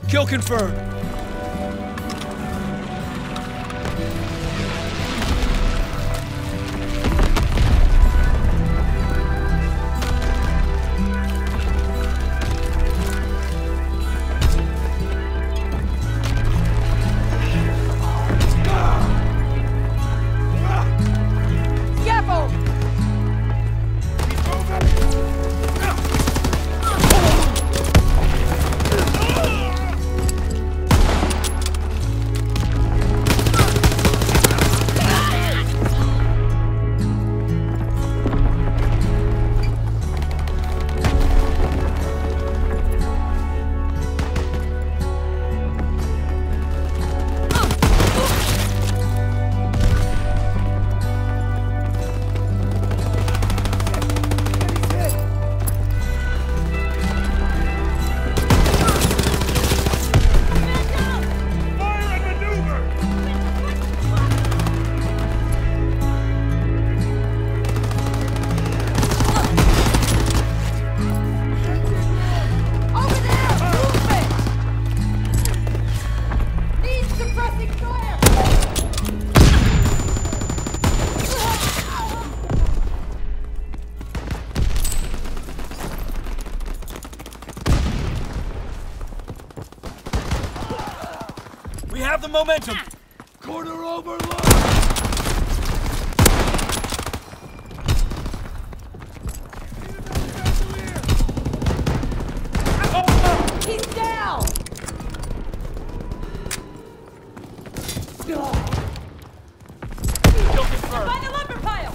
Kill confirmed. We have the momentum! Corner overload! He's down! Kill confirmed. Find the lumber pile!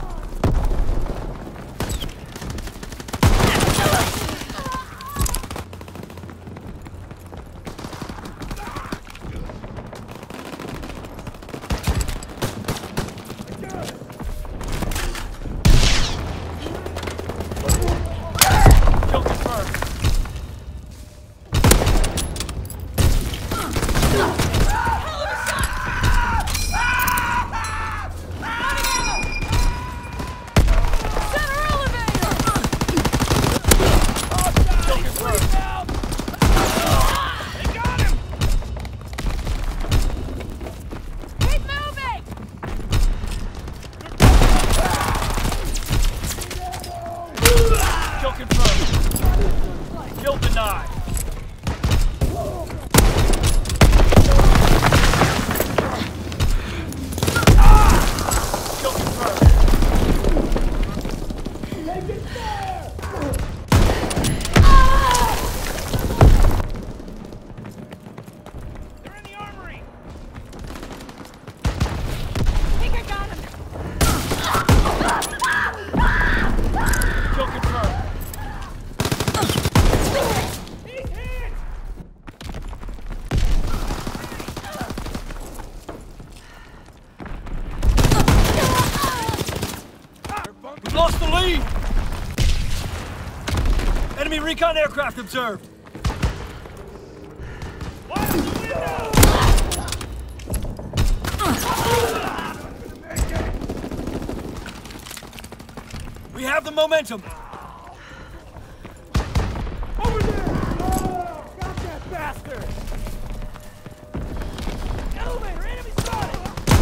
Kill denied. Kill confirmed. Make it fair! They're in the armory. Think I got him! Kill confirmed. We've lost the lead! Enemy recon aircraft observed! Wide the window! We have the momentum! Over there! Oh, got that bastard! Elevator, enemy spotted!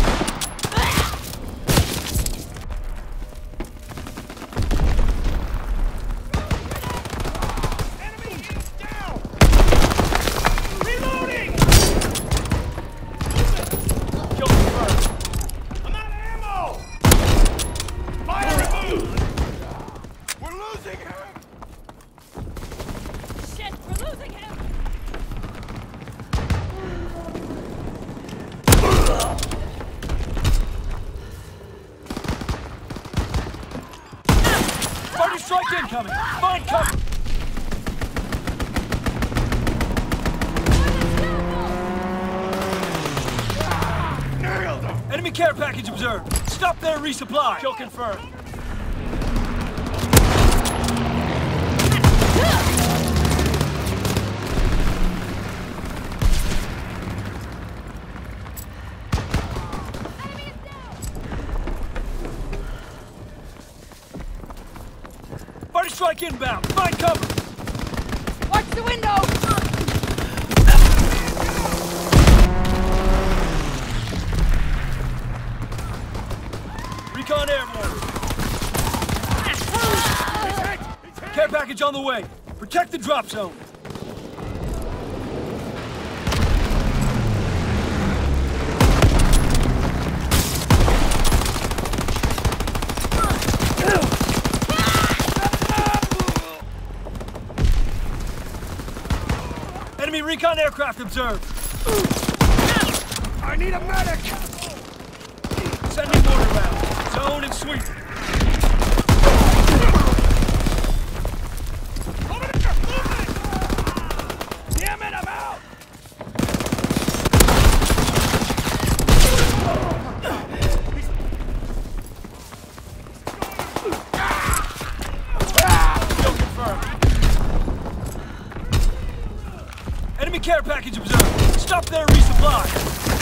Strike incoming! Find cover! Enemy care package observed! Stop there, resupply! Kill confirmed. Party strike inbound! Find cover! Watch the window! recon airborne. Care package on the way. Protect the drop zone. Enemy recon aircraft observed. I need a medic! Sending mortar round. Zone and sweep. Damn it, I'm out! Kill confirmed. Enemy care package observed. Stop there, resupply.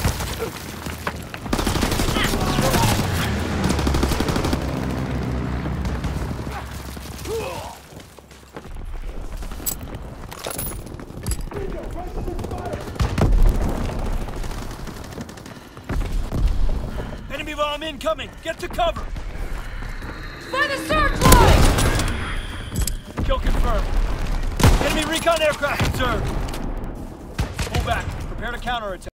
Enemy bomb incoming! Get to cover! By the searchlight! Kill confirmed. Enemy recon aircraft observed. Pull back. Prepare to counterattack.